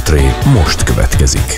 Portré most következik.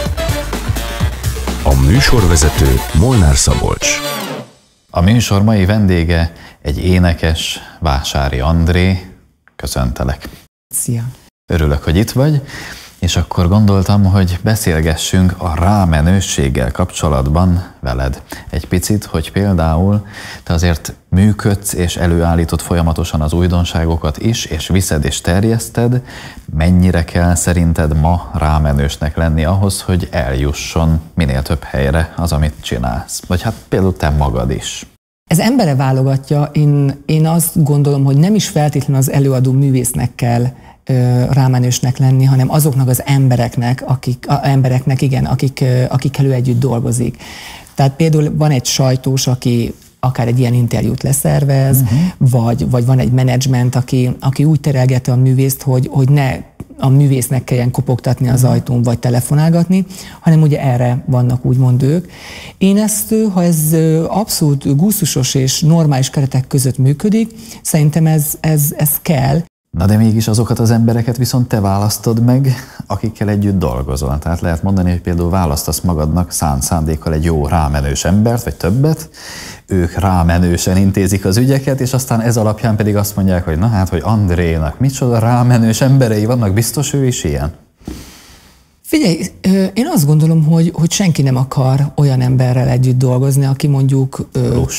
A műsorvezető Molnár Szabolcs. A műsor mai vendége egy énekes, Vásári André. Köszöntelek. Szia! Örülök, hogy itt vagy, és akkor gondoltam, hogy beszélgessünk a rámenőséggel kapcsolatban veled. Egy picit, hogy például te azért működsz és előállítod folyamatosan az újdonságokat is, és viszed és terjeszted. Mennyire kell szerinted ma rámenősnek lenni ahhoz, hogy eljusson minél több helyre az, amit csinálsz? Vagy hát például te magad is. Ez embere válogatja. Én azt gondolom, hogy nem is feltétlenül az előadó művésznek kell rámenősnek lenni, hanem azoknak az embereknek, akikkel ő együtt dolgozik. Tehát például van egy sajtós, aki akár egy ilyen interjút leszervez, vagy van egy menedzsment, aki úgy terelgeti a művészt, hogy ne a művésznek kelljen kopogtatni az ajtón, vagy telefonálgatni, hanem ugye erre vannak úgymond ők. Én ezt, ha ez abszolút gusztusos és normális keretek között működik, szerintem ez kell. Na de mégis azokat az embereket viszont te választod meg, akikkel együtt dolgozol. Tehát lehet mondani, hogy például választasz magadnak szánt szándékkal egy jó rámenős embert, vagy többet, ők rámenősen intézik az ügyeket, és aztán ez alapján pedig azt mondják, hogy na hát, hogy Andrénak micsoda rámenős emberei vannak, biztos ő is ilyen? Figyelj, én azt gondolom, hogy senki nem akar olyan emberrel együtt dolgozni, aki mondjuk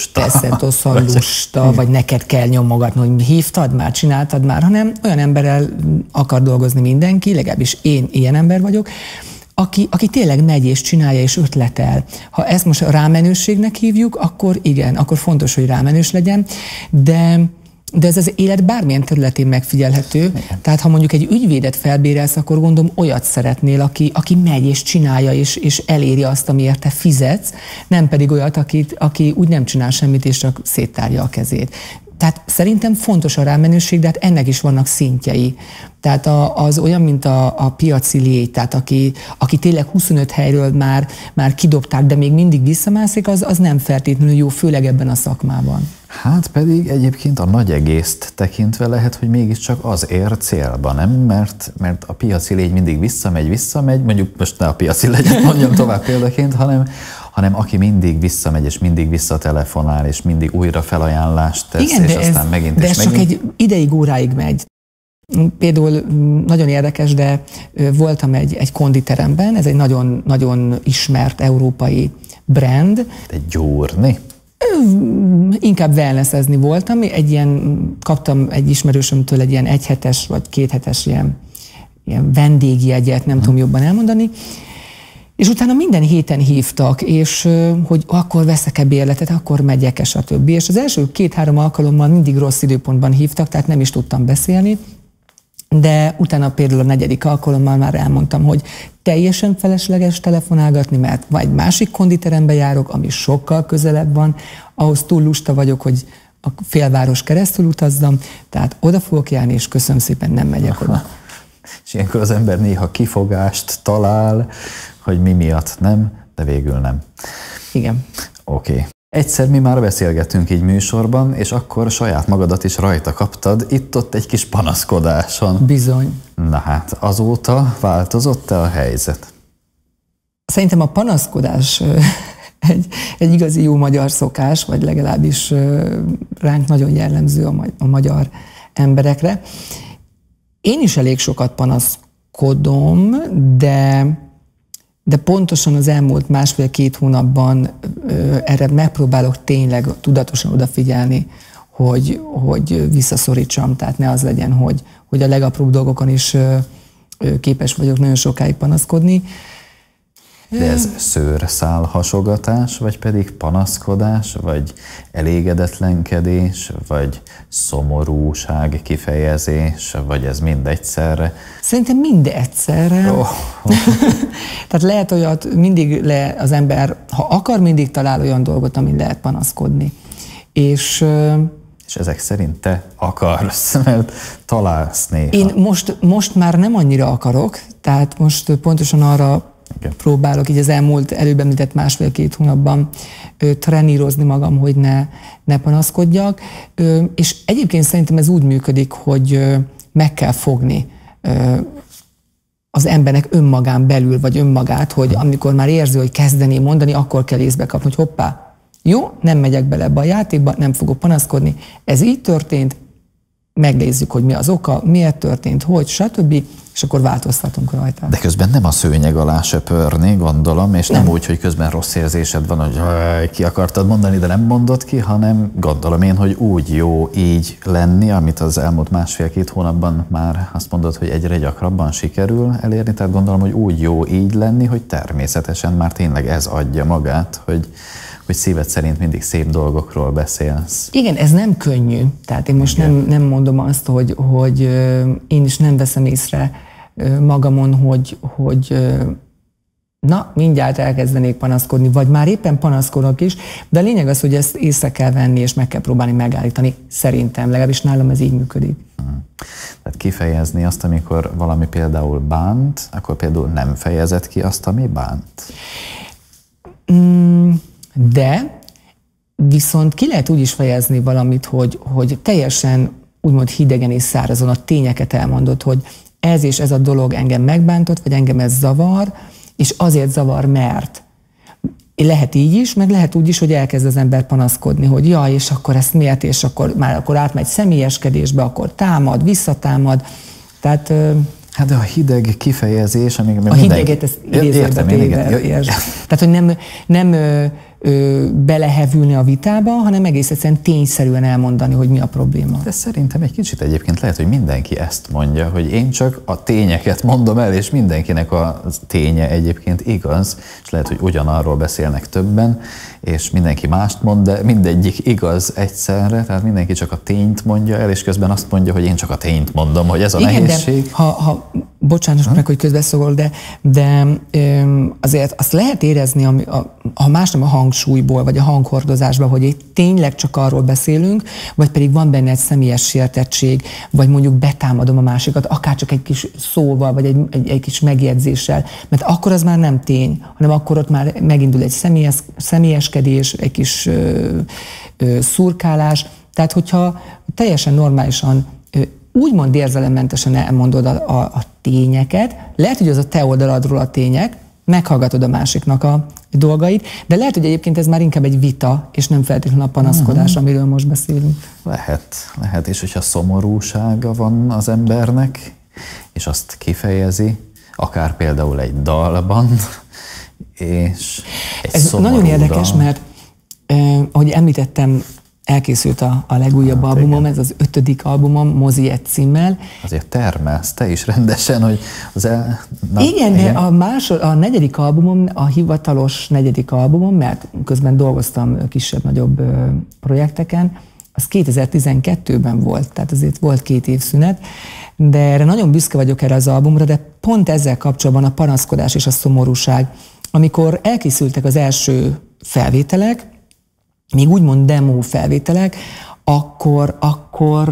lusta, vagy neked kell nyomogatni, hogy hívtad már, csináltad már, hanem olyan emberrel akar dolgozni mindenki, legalábbis én ilyen ember vagyok, aki tényleg megy és csinálja és ötletel. Ha ezt most rámenőségnek hívjuk, akkor igen, akkor fontos, hogy rámenős legyen, de ez az élet bármilyen területén megfigyelhető. Igen. Tehát ha mondjuk egy ügyvédet felbérelsz, akkor gondolom olyat szeretnél, aki megy és csinálja, és eléri azt, amiért te fizetsz, nem pedig olyat, aki úgy nem csinál semmit, és csak széttárja a kezét. Tehát szerintem fontos a rámenőség, de hát ennek is vannak szintjei. Tehát az olyan, mint a piaci légy, tehát aki tényleg 25 helyről már kidobták, de még mindig visszamászik, az nem feltétlenül jó, főleg ebben a szakmában. Hát pedig egyébként a nagy egészt tekintve lehet, hogy mégiscsak az ér célba, nem? Mert a piaci légy mindig visszamegy, mondjuk most ne a piaci légyet mondjam tovább példaként, hanem aki mindig visszamegy, és mindig visszatelefonál, és mindig újra felajánlást tesz, igen, és aztán megint de ez csak egy ideig, óráig megy. Például nagyon érdekes, de voltam egy konditeremben, ez egy nagyon, nagyon ismert európai brand. Egy gyúrni? Inkább wellnessezni voltam. Kaptam egy ismerősömtől egy ilyen 1 hetes vagy 2 hetes ilyen vendégjegyet, nem tudom jobban elmondani. És utána minden héten hívtak, és hogy akkor veszek-e bérletet, akkor megyek-e, stb. És az első 2-3 alkalommal mindig rossz időpontban hívtak, tehát nem is tudtam beszélni. De utána például a 4. alkalommal már elmondtam, hogy teljesen felesleges telefonálgatni, mert vagy másik konditerembe járok, ami sokkal közelebb van, ahhoz túl lusta vagyok, hogy a félváros keresztül utazzam, tehát oda fogok járni, és köszönöm szépen, nem megyek oda. És ilyenkor az ember néha kifogást talál, hogy mi miatt nem, de végül nem. Igen. Oké. Egyszer mi már beszélgettünk így műsorban, és akkor saját magadat is rajta kaptad, itt-ott egy kis panaszkodáson. Bizony. Na hát, azóta változott-e a helyzet? Szerintem a panaszkodás egy igazi jó magyar szokás, vagy legalábbis ránk nagyon jellemző a magyar emberekre. Én is elég sokat panaszkodom, de pontosan az elmúlt 1,5-2 hónapban erre megpróbálok tényleg tudatosan odafigyelni, hogy visszaszorítsam, tehát ne az legyen, hogy a legapróbb dolgokon is képes vagyok nagyon sokáig panaszkodni. De ez szőrszál hasogatás, vagy pedig panaszkodás, vagy elégedetlenkedés, vagy szomorúság kifejezés, vagy ez mind egyszerre? Szerintem mind egyszerre. Tehát lehet olyat, az ember, ha akar, mindig talál olyan dolgot, amin lehet panaszkodni. És ezek szerint te akarsz, mert találsz néha. Én most már nem annyira akarok, tehát most pontosan arra próbálok így az előbb említett 1,5-2 hónapban trenírozni magam, hogy ne panaszkodjak. És egyébként szerintem ez úgy működik, hogy meg kell fogni az embernek önmagán belül, vagy önmagát, hogy amikor már érzi, hogy kezdené mondani, akkor kell észbe kapni, hogy hoppá, jó, nem megyek bele ebbe a játékba, nem fogok panaszkodni, ez így történt, megnézzük, hogy mi az oka, miért történt, hogy, stb., és akkor változtatunk rajta. De közben nem a szőnyeg alá söpörni, gondolom, és nem úgy, hogy közben rossz érzésed van, hogy ki akartad mondani, de nem mondod ki, hanem gondolom én, hogy úgy jó így lenni, amit az elmúlt 1,5-2 hónapban már azt mondod, hogy egyre gyakrabban sikerül elérni, tehát gondolom, hogy úgy jó így lenni, hogy természetesen már tényleg ez adja magát, hogy szíved szerint mindig szép dolgokról beszélsz. Igen, ez nem könnyű. Tehát én most nem mondom azt, hogy én is nem veszem észre magamon, hogy na, mindjárt elkezdenék panaszkodni, vagy már éppen panaszkodok is, de a lényeg az, hogy ezt észre kell venni, és meg kell próbálni megállítani. Szerintem, legalábbis nálam ez így működik. Tehát kifejezni azt, amikor valami például bánt, akkor például nem fejezed ki azt, ami bánt? De viszont ki lehet úgy is fejezni valamit, hogy teljesen úgymond hidegen és szárazon a tényeket elmondod, hogy ez és ez a dolog engem megbántott, vagy engem ez zavar, és azért zavar, mert. Lehet így is, meg lehet úgy is, hogy elkezd az ember panaszkodni, hogy jaj, és akkor ezt miért, és akkor átmegy személyeskedésbe, akkor támad, visszatámad. Tehát... Hát de a hideg kifejezés, amíg a hideget ezt idézőbe téve értsd. Tehát, hogy nem belehevülni a vitába, hanem egész egyszerűen tényszerűen elmondani, hogy mi a probléma. De szerintem egy kicsit egyébként lehet, hogy mindenki ezt mondja, hogy én csak a tényeket mondom el, és mindenkinek a ténye egyébként igaz, és lehet, hogy ugyanarról beszélnek többen, és mindenki mást mond, de mindegyik igaz egyszerre, tehát mindenki csak a tényt mondja el, és közben azt mondja, hogy én csak a tényt mondom, hogy ez a nehézség. De bocsánat meg, hogy közbeszólok, de azért azt lehet érezni, ha más nem a hangsúlyból, vagy a hanghordozásból, hogy itt tényleg csak arról beszélünk, vagy pedig van benne egy személyes sértettség, vagy mondjuk betámadom a másikat, akár csak egy kis szóval, vagy egy kis megjegyzéssel, mert akkor az már nem tény, hanem akkor ott már megindul egy személyeskedés, egy kis szurkálás. Tehát, hogyha teljesen normálisan úgymond érzelemmentesen elmondod a tényeket, lehet, hogy az a te oldaladról a tények, meghallgatod a másiknak a dolgait, de lehet, hogy egyébként ez már inkább egy vita, és nem feltétlenül a panaszkodás, amiről most beszélünk. Lehet, és hogyha szomorúsága van az embernek, és azt kifejezi, akár például egy dalban, és egy ez nagyon érdekes, mert ahogy említettem, elkészült a legújabb albumom, ez az 5. albumom, Mozi egy címmel. Azért termelsz te is rendesen, hogy igen, de a 4. albumom, a hivatalos 4. albumom, mert közben dolgoztam kisebb-nagyobb projekteken, az 2012-ben volt, tehát azért volt 2 év szünet, de erre nagyon büszke vagyok erre az albumra, de pont ezzel kapcsolatban a panaszkodás és a szomorúság. Amikor elkészültek az első felvételek, még úgymond demo felvételek, akkor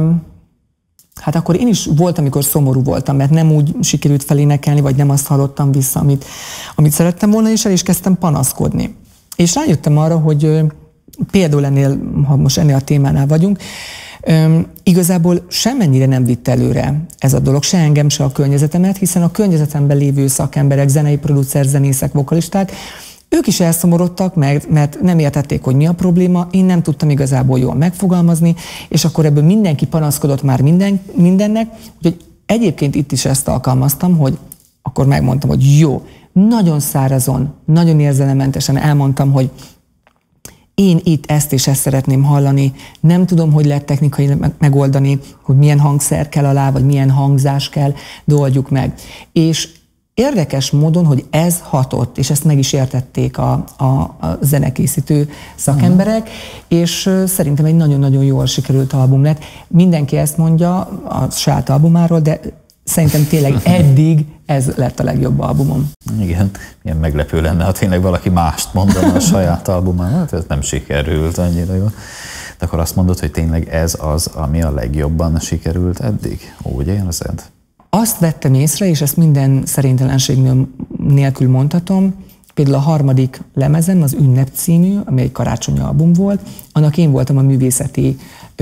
én is voltam, amikor szomorú voltam, mert nem úgy sikerült felénekelni, vagy nem azt hallottam vissza, amit szerettem volna, és el is kezdtem panaszkodni. És rájöttem arra, hogy például ha most ennél a témánál vagyunk, igazából semmennyire nem vitt előre ez a dolog, se engem, se a környezetemet, hiszen a környezetemben lévő szakemberek, zenei producer, zenészek, vokalisták, ők is elszomorodtak, mert nem értették, hogy mi a probléma, én nem tudtam igazából jól megfogalmazni, és akkor ebből mindenki panaszkodott már mindennek, úgyhogy egyébként itt is ezt alkalmaztam, hogy akkor megmondtam, hogy jó, nagyon szárazon, nagyon érzelemmentesen elmondtam, hogy én itt ezt és ezt szeretném hallani, nem tudom, hogy lehet technikai megoldani, hogy milyen hangszer kell alá, vagy milyen hangzás kell, de oldjuk meg. És érdekes módon, hogy ez hatott, és ezt meg is értették a zenekészítő szakemberek, és szerintem egy nagyon-nagyon jól sikerült album lett. Mindenki ezt mondja a saját albumáról, de szerintem tényleg eddig ez lett a legjobb albumom. Igen, milyen meglepő lenne, ha tényleg valaki mást mondana a saját albumáról, hát ez nem sikerült annyira jól. De akkor azt mondod, hogy tényleg ez az, ami a legjobban sikerült eddig? Úgy érzed? Azt vettem észre, és ezt minden szerintelenség nélkül mondhatom, például a 3. lemezem, az Ünnep című, ami egy karácsonyi album volt, annak én voltam a művészeti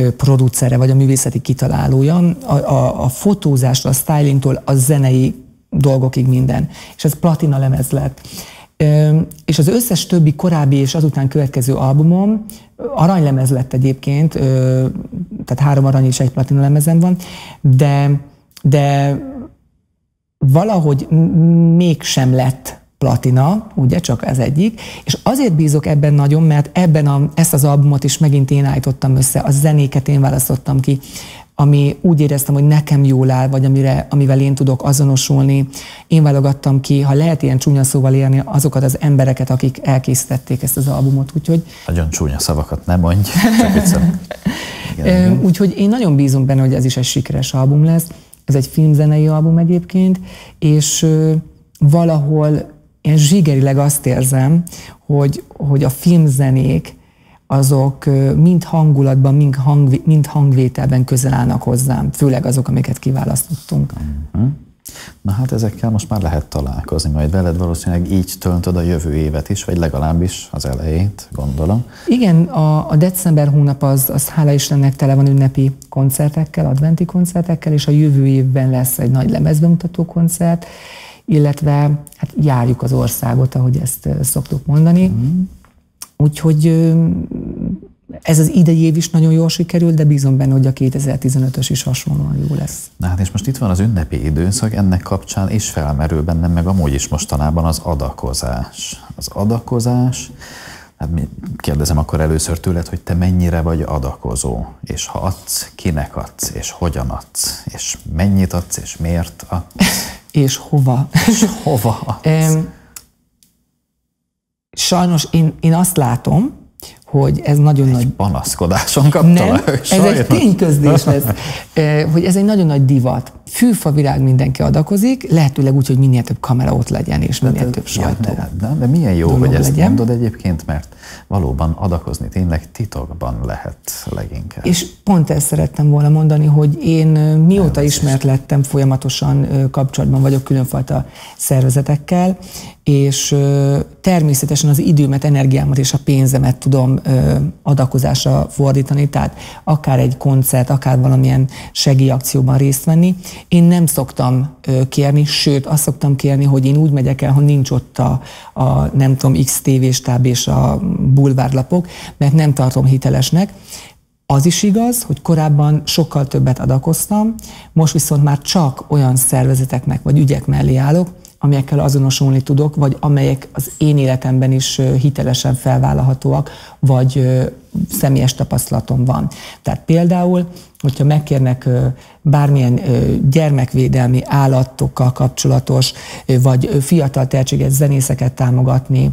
producere, vagy a művészeti kitalálója. A fotózástól, a stylingtól, a zenei dolgokig minden. És ez platina lemez lett. És az összes többi korábbi és azután következő albumom aranylemez lett egyébként, tehát 3 arany és 1 platina lemezem van, de valahogy mégsem lett platina, ugye, csak ez egyik, és azért bízok ebben nagyon, mert ezt az albumot is megint én állítottam össze, a zenéket én választottam ki, ami úgy éreztem, hogy nekem jól áll, vagy amivel én tudok azonosulni. Én válogattam ki, ha lehet ilyen csúnya szóval élni, azokat az embereket, akik elkészítették ezt az albumot, úgyhogy... Nagyon csúnya szavakat nem mondj, csak viccem. Úgyhogy én nagyon bízom benne, hogy ez is egy sikeres album lesz. Ez egy filmzenei album egyébként, és valahol én zsigerileg azt érzem, hogy a filmzenék azok mind hangulatban, mind hangvételben közel állnak hozzám, főleg azok, amiket kiválasztottunk. Na hát ezekkel most már lehet találkozni, majd veled valószínűleg így töltöd a jövő évet is, vagy legalábbis az elejét, gondolom. Igen, a december hónap az hála Istennek tele van ünnepi koncertekkel, adventi koncertekkel, és a jövő évben lesz egy nagy lemezbemutató koncert, illetve hát járjuk az országot, ahogy ezt szoktuk mondani. Úgyhogy ez az idei év is nagyon jól sikerült, de bízom benne, hogy a 2015-ös is hasonlóan jó lesz. Na hát és most itt van az ünnepi időszak, ennek kapcsán is felmerül bennem, meg amúgy is mostanában az adakozás. Az adakozás, hát kérdezem akkor először tőled, hogy te mennyire vagy adakozó, és ha adsz, kinek adsz, és hogyan adsz, és mennyit adsz, és miért adsz. És hova. És hova adsz. Sajnos én azt látom, hogy ez nagyon nagy... panaszkodáson kaptam. Nem, ez egy tényközlés lesz, hogy ez egy nagyon nagy divat. Fűfavirág mindenki adakozik, lehetőleg úgy, hogy minél több kamera ott legyen, és minél több sajtó. De milyen jó, hogy ezt legyen. mondod egyébként, mert valóban adakozni tényleg titokban lehet leginkább. És pont ezt szerettem volna mondani, hogy én mióta ismert lettem, folyamatosan kapcsolatban vagyok különfajta szervezetekkel, és természetesen az időmet, energiámat és a pénzemet tudom adakozásra fordítani, tehát akár egy koncert, akár valamilyen segélyakcióban részt venni. Én nem szoktam kérni, sőt azt szoktam kérni, hogy én úgy megyek el, ha nincs ott a nem tudom, X TV-stáb és a bulvárlapok, mert nem tartom hitelesnek. Az is igaz, hogy korábban sokkal többet adakoztam, most viszont már csak olyan szervezeteknek vagy ügyek mellé állok, amelyekkel azonosulni tudok, vagy amelyek az én életemben is hitelesen felvállalhatóak, vagy személyes tapasztalatom van. Tehát például, hogyha megkérnek bármilyen gyermekvédelmi állatokkal kapcsolatos, vagy fiatal tehetséges zenészeket támogatni,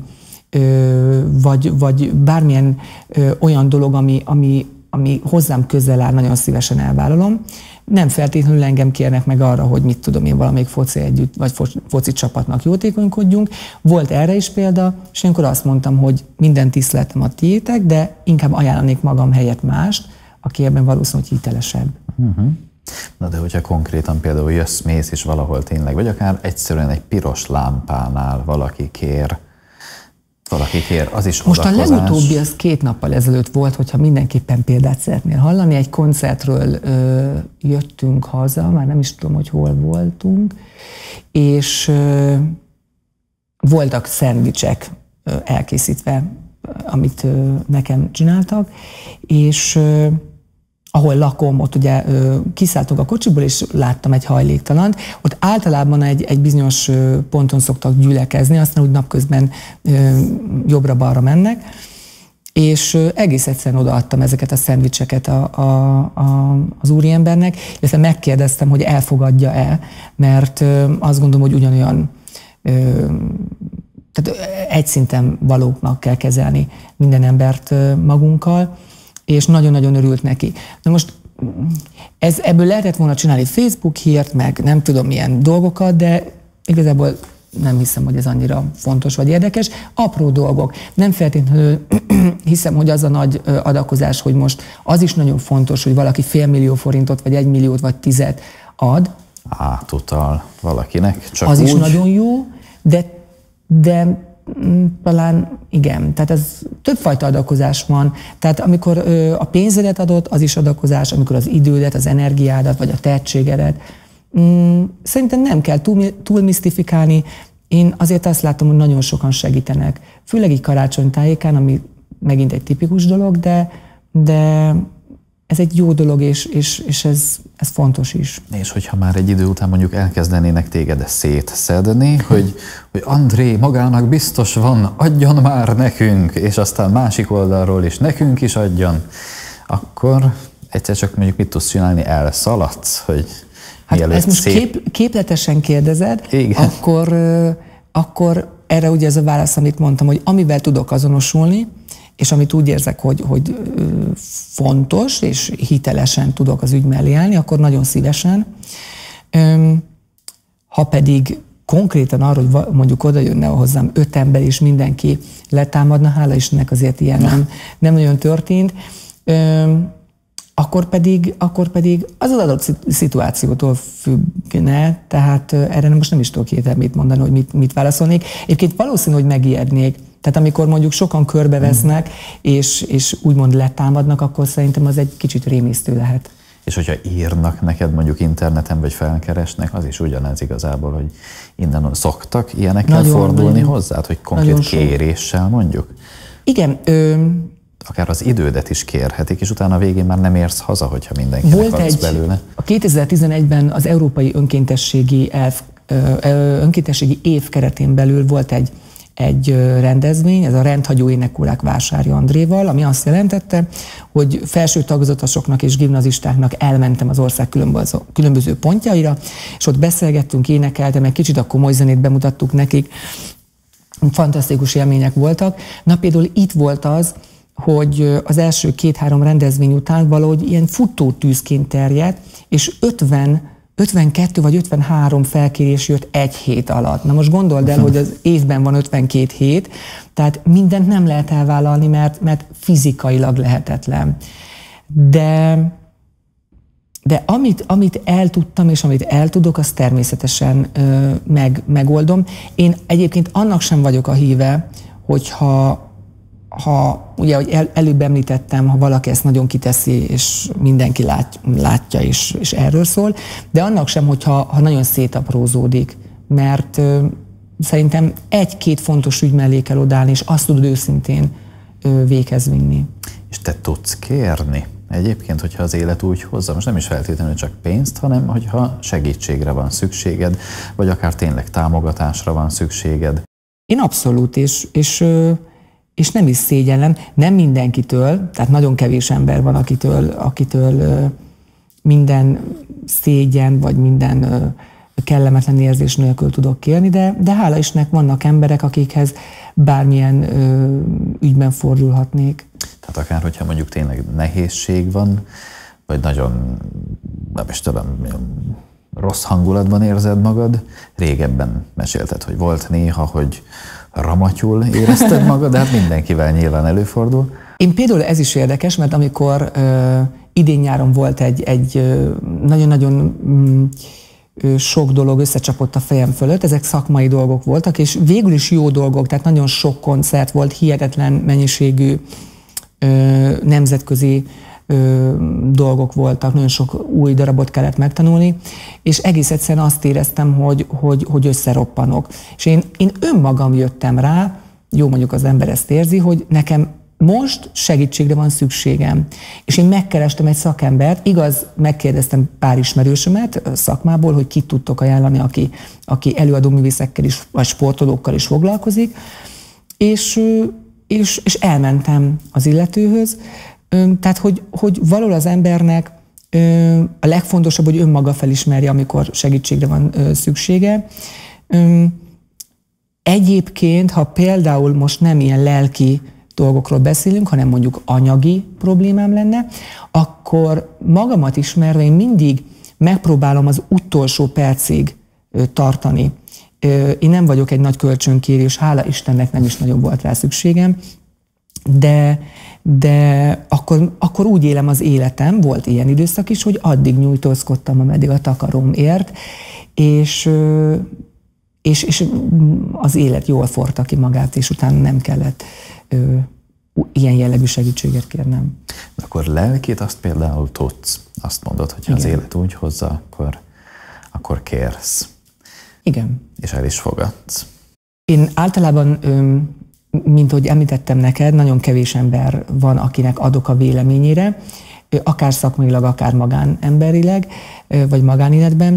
vagy bármilyen olyan dolog, ami hozzám közel áll, nagyon szívesen elvállalom. Nem feltétlenül engem kérnek meg arra, hogy mit tudom én, valamelyik foci együtt, vagy foci csapatnak jótékonykodjunk. Volt erre is példa, és ilyenkor azt mondtam, hogy minden tiszteletem a tiétek, de inkább ajánlanék magam helyett mást, aki ebben valószínűleg hitelesebb. Na de hogyha konkrétan például jössz-mész is valahol tényleg, vagy akár egyszerűen egy piros lámpánál valaki kér, az is most adakozás. A legutóbbi az 2 nappal ezelőtt volt, hogyha mindenképpen példát szeretnél hallani. Egy koncertről jöttünk haza, már nem is tudom, hogy hol voltunk, és voltak szendvicsek elkészítve, amit nekem csináltak, és ahol lakom, ott ugye kiszálltunk a kocsiból, és láttam egy hajléktalant. Ott általában egy bizonyos ponton szoktak gyülekezni, aztán úgy napközben jobbra-balra mennek, és egész egyszerűen odaadtam ezeket a szendvicseket az úriembernek, illetve megkérdeztem, hogy elfogadja-e, mert azt gondolom, hogy ugyanolyan tehát egy szinten valóknak kell kezelni minden embert magunkkal, és nagyon-nagyon örült neki. Na most ebből lehetett volna csinálni Facebook hírt, meg nem tudom milyen dolgokat, de igazából nem hiszem, hogy ez annyira fontos vagy érdekes. Apró dolgok. Nem feltétlenül hiszem, hogy az a nagy adakozás, hogy most az is nagyon fontos, hogy valaki 500 000 forintot, vagy 1 milliót, vagy 10 ad. Átutal valakinek. Csak az úgy. is nagyon jó, de talán igen, tehát ez többfajta adakozás van. Tehát amikor a pénzedet adod, az is adakozás, amikor az idődet, az energiádat, vagy a tehetségedet Szerintem nem kell túl misztifikálni. Én azért azt látom, hogy nagyon sokan segítenek. Főleg így karácsony tájékán, ami megint egy tipikus dolog, de ez egy jó dolog, és ez fontos is. És hogyha már egy idő után mondjuk elkezdenének téged szétszedni, hogy André magának biztos van, adjon már nekünk, és aztán másik oldalról is nekünk is adjon, akkor egyszer csak mondjuk mit tudsz csinálni, elszaladsz, hogy hát ezt most képletesen kérdezed, akkor erre ugye ez a válasz, amit mondtam, hogy amivel tudok azonosulni, és amit úgy érzek, hogy fontos, és hitelesen tudok az ügy mellé állni, akkor nagyon szívesen. Ha pedig konkrétan arra, hogy mondjuk oda jönne hozzám 5 ember, és mindenki letámadna, hála Istennek azért ilyen nem nagyon történt, akkor pedig az adott szituációtól függne, tehát erre most nem is tudok mit mondani, hogy mit válaszolnék. Egyébként valószínű, hogy megijednék. Tehát amikor mondjuk sokan körbevesznek, és úgymond letámadnak, akkor szerintem az egy kicsit rémisztő lehet. És hogyha írnak neked mondjuk interneten, vagy felkeresnek, az is ugyanez igazából, hogy innen szoktak ilyenekkel fordulni hozzád, hogy konkrét kéréssel mondjuk? Igen. Akár az idődet is kérhetik, és utána a végén már nem érsz haza, hogyha mindenkinek adsz belőle. A 2011-ben az Európai Önkéntességi Év keretén belül volt egy rendezvény, ez a Rendhagyó Énekórák Vásárja Andréval, ami azt jelentette, hogy felső tagozatasoknak és gimnazistáknak elmentem az ország különböző pontjaira, és ott beszélgettünk, énekeltem, egy kicsit a komoly zenét bemutattuk nekik, fantasztikus élmények voltak. Na például itt volt az, hogy az első 2-3 rendezvény után valahogy ilyen futótűzként terjedt, és 52 vagy 53 felkérés jött egy hét alatt. Na most gondold el, hogy az évben van 52 hét, tehát mindent nem lehet elvállalni, mert fizikailag lehetetlen. De amit el tudtam, és amit el tudok, azt természetesen megoldom. Én egyébként annak sem vagyok a híve, hogyha ugye, hogy előbb említettem, ha valaki ezt nagyon kiteszi, és mindenki látja, és erről szól, de annak sem, hogyha nagyon szétaprózódik, mert szerintem 1-2 fontos ügy mellé kell odállni, és azt tudod őszintén véghez vinni. És te tudsz kérni? Egyébként, hogyha az élet úgy hozza, most nem is feltétlenül csak pénzt, hanem hogyha segítségre van szükséged, vagy akár tényleg támogatásra van szükséged. Én abszolút, és nem is szégyellem, nem mindenkitől, tehát nagyon kevés ember van, akitől minden szégyen, vagy minden kellemetlen érzés nélkül tudok kérni, de hála Istennek vannak emberek, akikhez bármilyen ügyben fordulhatnék. Tehát akár, hogyha mondjuk tényleg nehézség van, vagy nagyon, nem is tudom, rossz hangulatban érzed magad, régebben mesélted, hogy volt néha, hogy ramatyul érezted magad, de hát mindenkivel nyilván előfordul. Én például ez is érdekes, mert amikor idén nyáron volt egy nagyon-nagyon sok dolog összecsapott a fejem fölött, ezek szakmai dolgok voltak, és végül is jó dolgok, tehát nagyon sok koncert volt, hihetetlen mennyiségű nemzetközi dolgok voltak, nagyon sok új darabot kellett megtanulni, és egész egyszerűen azt éreztem, hogy összeroppanok. És én önmagam jöttem rá, jó, mondjuk az ember ezt érzi, hogy nekem most segítségre van szükségem. És én megkerestem egy szakembert, igaz, megkérdeztem pár ismerősömet szakmából, hogy kit tudtok ajánlani, aki előadóművészekkel is, vagy sportolókkal is foglalkozik, és elmentem az illetőhöz. Tehát, hogy valahol az embernek a legfontosabb, hogy önmaga felismerje, amikor segítségre van szüksége. Egyébként, ha például most nem ilyen lelki dolgokról beszélünk, hanem mondjuk anyagi problémám lenne, akkor magamat ismerve én mindig megpróbálom az utolsó percig tartani. Én nem vagyok egy nagy kölcsönkérés, hála Istennek nem is nagyon volt rá szükségem, de akkor úgy élem az életem, volt ilyen időszak is, hogy addig nyújtózkodtam, ameddig a takarom ért, és az élet jól forta ki magát, és utána nem kellett ilyen jellegű segítséget kérnem. De akkor lelkét azt például tudsz. Azt mondod, hogy az élet úgy hozza, akkor kérsz. Igen. És el is fogadsz. Én általában, mint ahogy említettem neked, nagyon kevés ember van, akinek adok a véleményére, akár szakmailag, akár magánemberileg, vagy magánéletben,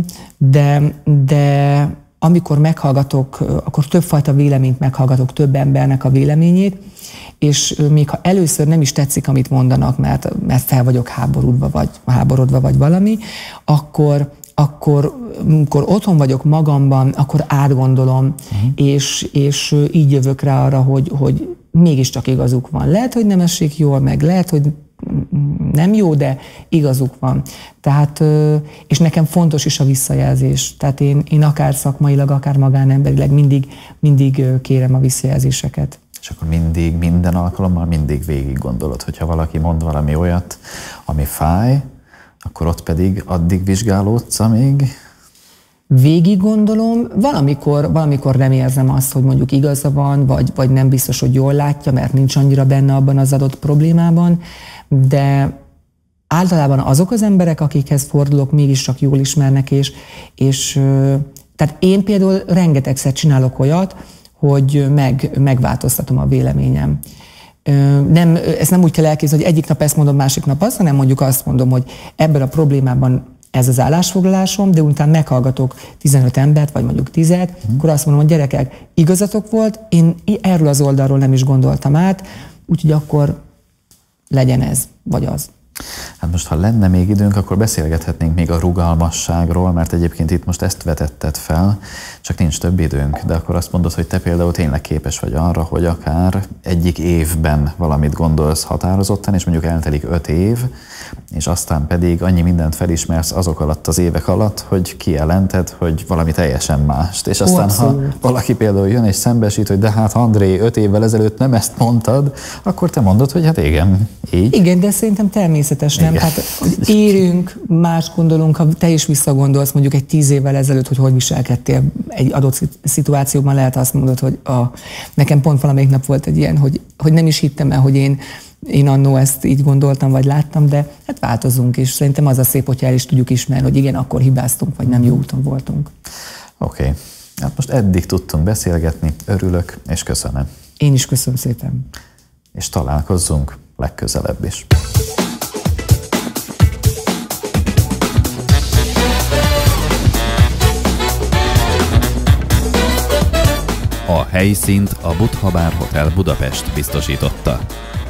de amikor meghallgatok, akkor többfajta véleményt meghallgatok, több embernek a véleményét, és még ha először nem is tetszik, amit mondanak, mert fel vagyok háborodva, vagy valami, akkor amikor otthon vagyok magamban, akkor átgondolom, és így jövök rá arra, hogy mégiscsak igazuk van. Lehet, hogy nem esik jól, meg lehet, hogy nem jó, de igazuk van. Tehát, és nekem fontos is a visszajelzés. Tehát én akár szakmailag, akár magánemberileg mindig kérem a visszajelzéseket. És akkor minden alkalommal végig gondolod, hogyha valaki mond valami olyat, ami fáj, akkor ott pedig addig vizsgálódsz, amíg... Végig gondolom, valamikor nem érzem azt, hogy mondjuk igaza van, vagy nem biztos, hogy jól látja, mert nincs annyira benne abban az adott problémában, de általában azok az emberek, akikhez fordulok, mégiscsak jól ismernek, és tehát én például rengetegszer csinálok olyat, hogy megváltoztatom a véleményem. Ezt nem úgy kell elképzelni, hogy egyik nap ezt mondom, másik nap azt, hanem mondjuk azt mondom, hogy ebben a problémában ez az állásfoglalásom, de utána meghallgatok 15 embert, vagy mondjuk 10, akkor azt mondom, hogy gyerekek, igazatok volt, én erről az oldalról nem is gondoltam át, úgyhogy akkor legyen ez, vagy az. Hát most, ha lenne még időnk, akkor beszélgethetnénk még a rugalmasságról, mert egyébként itt most ezt vetetted fel, csak nincs több időnk, de akkor azt mondod, hogy te például tényleg képes vagy arra, hogy akár egyik évben valamit gondolsz határozottan, és mondjuk eltelik 5 év, és aztán pedig annyi mindent felismersz azok alatt az évek alatt, hogy kijelented, hogy valami teljesen mást. És aztán, ha valaki például jön és szembesít, hogy de hát André, 5 évvel ezelőtt nem ezt mondtad, akkor te mondod, hogy hát igen, így. Igen, de szerintem természetes, nem? Hát, hogy érünk, más gondolunk, ha te is visszagondolsz mondjuk egy 10 évvel ezelőtt, hogy viselkedtél egy adott szituációban, lehet azt mondod, hogy nekem pont valamelyik nap volt egy ilyen, hogy nem is hittem el, hogy én annó ezt így gondoltam, vagy láttam, de hát változunk, és szerintem az a szép, hogyha el is tudjuk ismerni, hogy igen, akkor hibáztunk, vagy nem jó úton voltunk. Oké. Hát most eddig tudtunk beszélgetni, örülök, és köszönöm. Én is köszönöm szépen. És találkozzunk legközelebb is. A helyszínt a Buddha Bar Hotel Budapest biztosította.